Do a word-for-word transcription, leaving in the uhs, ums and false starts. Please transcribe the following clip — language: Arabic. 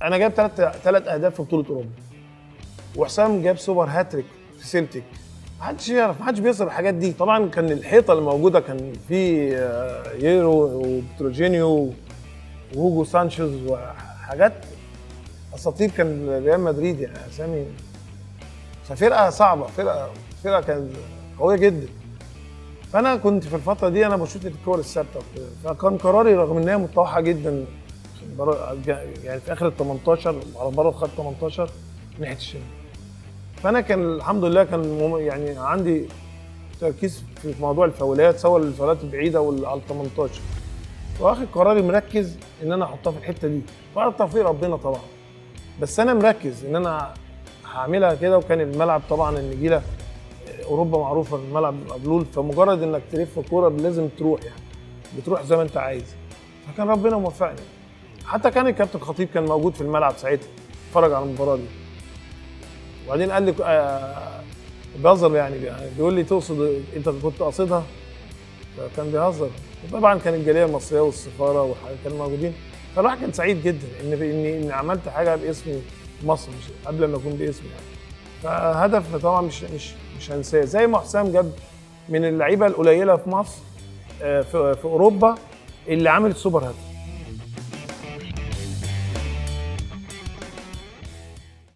انا جايب ثلاث ثلاث اهداف في بطوله اوروبا، وحسام جاب سوبر هاتريك في سيلتيك. محدش يعرف، محدش بيصل الحاجات دي. طبعا كان الحيطه اللي موجوده كان في ييرو وبتروجينيو وهوجو سانشيز وحاجات اساطير كان ريال مدريد، يعني اسامي. ففرقه صعبه، فرقه فرقه كانت قويه جدا. فانا كنت في الفتره دي انا بشوط الكور الثابته، فكان قراري رغم ان هي متوحه جدا يعني في اخر ال تمنتاشر على بره خط تمنتاشر ناحيه الشمال. فانا كان الحمد لله كان يعني عندي تركيز في موضوع الفاولات، سواء الفاولات البعيده وال على ال تمنتاشر، واخد قراري مركز ان انا احطها في الحته دي، بعد توفيق ربنا طبعا. بس انا مركز ان انا هعملها كده. وكان الملعب طبعا النجيله اوروبا معروفه الملعب مبلول، فمجرد انك تلف الكوره لازم تروح، يعني بتروح زي ما انت عايز. فكان ربنا موفقني. حتى كان الكابتن خطيب كان موجود في الملعب ساعتها اتفرج على المباراه دي، وبعدين قال لي آه بيهزر يعني بيقول لي تقصد انت كنت قاصدها؟ فكان بيهزر. وطبعا كان الجاليه المصريه والسفاره كانوا موجودين، فالواحد كان سعيد جدا ان اني ان عملت حاجه باسم مصر مش قبل ما اكون باسمي يعني. فهدف طبعا مش مش مش هنساه، زي ما حسام جاب من اللعيبه القليله في مصر في, في اوروبا اللي عملت سوبر هاتريك.